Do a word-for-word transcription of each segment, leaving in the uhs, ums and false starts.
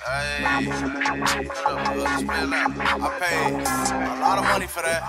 Hey, cut up, bud. Just play loud. I paid a lot of money for that.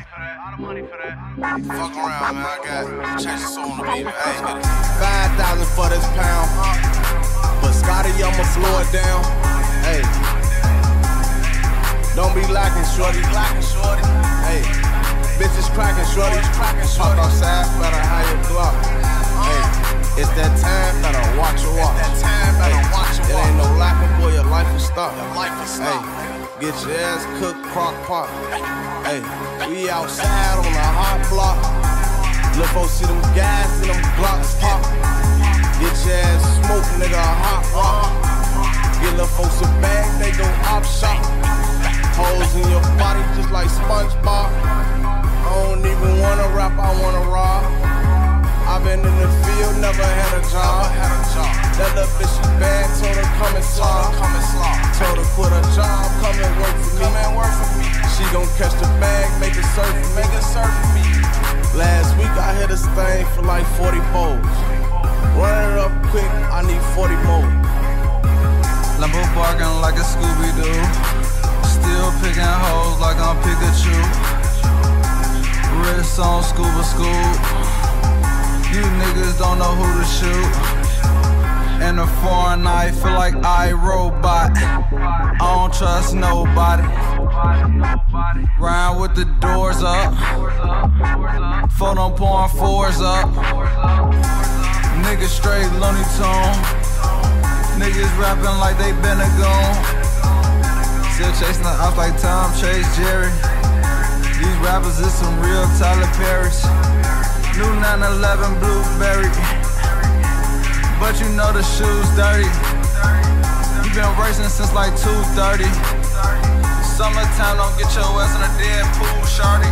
Fuck around, man. I got change the soul on the beat. Hey, five thousand for this pound. But Scottie I'ma blow it down. Hey, don't be lacking, shorty. Lackin, shorty. Hey, bitches crackin, shorty. Pop outside, better have your Glock. Hey, it's that time, better watch your walk. It's that time, better watch your walk. It ain't no lackin', boy, your life is stuck. Your life is stuck. Hey, get your ass cooked, Crock-Pot. Hey, we outside on a hot block. Look for see them guys and them Glocks pop. Get your ass smoked, nigga, a hot rock. Get little folks a bag, they go op shop. Holes in your body just like Spongebob. I don't even wanna rap, I wanna rob. I've been in the field, never had a job. Had a job. That little bitch she bad, told her come and slob. Come and slob. Told her quit her job, come and work for me. Come and work for me. She gon' catch the bag, make it serve for me. Make it serve for me. Last week I hit this thing for like forty bowls. Run it up quick, I need forty more. Lambo barking like a Scooby-Doo. Still picking hoes like I'm Pikachu. Wrist on scuba scoop. You niggas don't know who to shoot. In a foreign night, feel like I robot. I don't trust nobody. Round with the doors up. Photo pouring fours up. Niggas straight Looney Tune. Niggas rapping like they been a goon. Still chasing the ops like Tom Chase Jerry. These rappers is some real Tyler Perry's. New nine eleven blueberry. But you know the shoes dirty. You been racing since like two thirty. Summertime, don't get your ass in a dead pool, shorty.